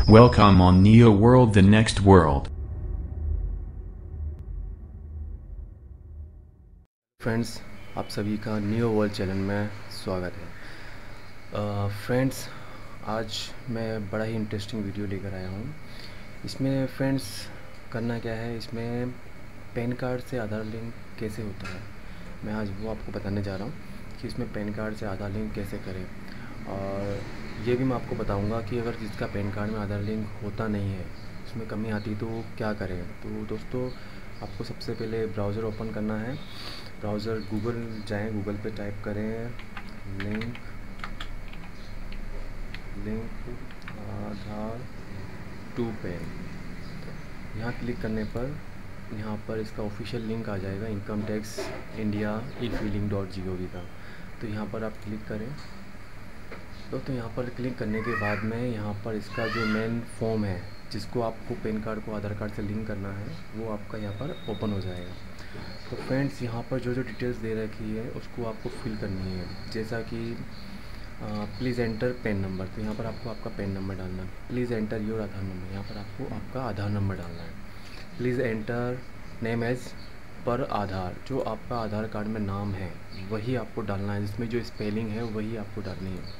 Welcome on Neo World, the next world. Friends, आप सभी का न्यू वर्ल्ड चैनल में स्वागत है। फ्रेंड्स, आज मैं बड़ा ही इंटरेस्टिंग वीडियो लेकर आया हूँ। इसमें फ्रेंड्स करना क्या है, इसमें पैन कार्ड से आधार लिंक कैसे होता है, मैं आज वो आपको बताने जा रहा हूँ कि इसमें पैन कार्ड से आधार लिंक कैसे करें। और ये भी मैं आपको बताऊँगा कि अगर जिसका पैन कार्ड में आधार लिंक होता नहीं है, उसमें कमी आती तो क्या करें। तो दोस्तों, आपको सबसे पहले ब्राउज़र ओपन करना है। ब्राउज़र गूगल जाएं, गूगल पे टाइप करें लिंक आधार टू पैन। यहाँ क्लिक करने पर यहाँ पर इसका ऑफिशियल लिंक आ जाएगा, इनकम टैक्स इंडिया e-filing.gov का। तो यहाँ पर आप क्लिक करें। तो यहाँ पर क्लिक करने के बाद में यहाँ पर इसका जो मेन फॉर्म है, जिसको आपको पैन कार्ड को आधार कार्ड से लिंक करना है, वो आपका यहाँ पर ओपन हो जाएगा। तो फ्रेंड्स, यहाँ पर जो जो डिटेल्स दे रखी है उसको आपको फिल करनी है, जैसा कि प्लीज़ एंटर पैन नंबर। तो यहाँ पर आपको आपका पैन नंबर डालना है। Please enter your Aadhaar number, यहाँ पर आपको आपका आधार नंबर डालना है। Please enter name as per आधार, जो आपका आधार कार्ड में नाम है वही आपको डालना है, जिसमें जो स्पेलिंग है वही आपको डालनी है।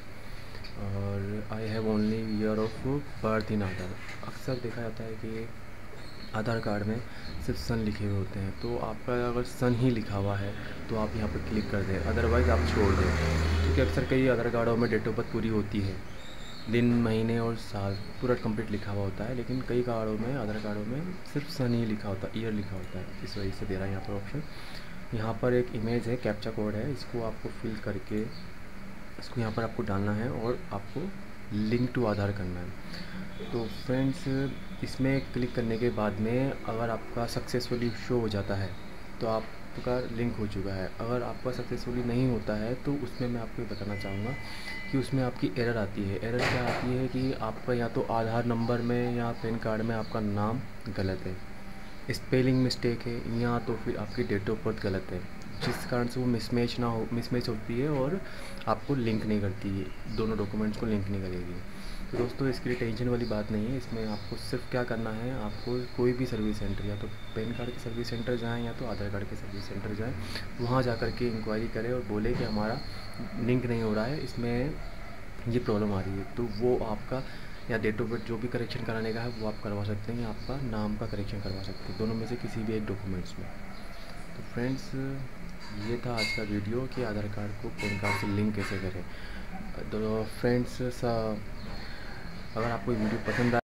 और I have only year of birth in Aadhaar. अक्सर देखा जाता है कि आधार कार्ड में सिर्फ सन लिखे हुए होते हैं, तो आपका अगर सन ही लिखा हुआ है तो आप यहाँ पर क्लिक कर दें, अदरवाइज़ आप छोड़ दें। क्योंकि अक्सर कई आधार कार्डों में डेट ऑफ बर्थ पूरी होती है, दिन महीने और साल पूरा कंप्लीट लिखा हुआ होता है, लेकिन कई कार्डों में, आधार कार्डों में सिर्फ सन ही लिखा होता है, ईयर लिखा होता है। इस वजह से दे रहा है यहाँ पर ऑप्शन। यहाँ पर एक इमेज है, कैप्चा कोड है, इसको आपको फिल करके इसको यहाँ पर आपको डालना है और आपको लिंक टू आधार करना है। तो फ्रेंड्स, इसमें क्लिक करने के बाद में अगर आपका सक्सेसफुली शो हो जाता है तो आपका लिंक हो चुका है। अगर आपका सक्सेसफुली नहीं होता है तो उसमें मैं आपको बताना चाहूँगा कि उसमें आपकी एरर आती है। एरर क्या आती है कि आपका या तो आधार नंबर में या पैन कार्ड में आपका नाम गलत है, स्पेलिंग मिस्टेक है, या तो फिर आपकी डेट ऑफ बर्थ गलत है, जिस कारण से वो मिसमैच होती है और आपको लिंक नहीं करती है, दोनों डॉक्यूमेंट्स को लिंक नहीं करेगी। तो दोस्तों, इसके लिए टेंशन वाली बात नहीं है। इसमें आपको सिर्फ क्या करना है, आपको कोई भी सर्विस सेंटर, या तो पैन कार्ड के सर्विस सेंटर जाएँ या तो आधार कार्ड के सर्विस सेंटर जाएँ, वहाँ जा कर के इंक्वायरी करें और बोले कि हमारा लिंक नहीं हो रहा है, इसमें ये प्रॉब्लम आ रही है। तो वो आपका या डेट ऑफ बर्थ जो भी करेक्शन कराने का है वो आप करवा सकते हैं, या आपका नाम का करेक्शन करवा सकते हैं, दोनों में से किसी भी एक डॉक्यूमेंट्स में। तो फ्रेंड्स, ये था आज का वीडियो कि आधार कार्ड को पैन कार्ड से लिंक कैसे करें। तो फ्रेंड्स, अगर आपको वीडियो पसंद आए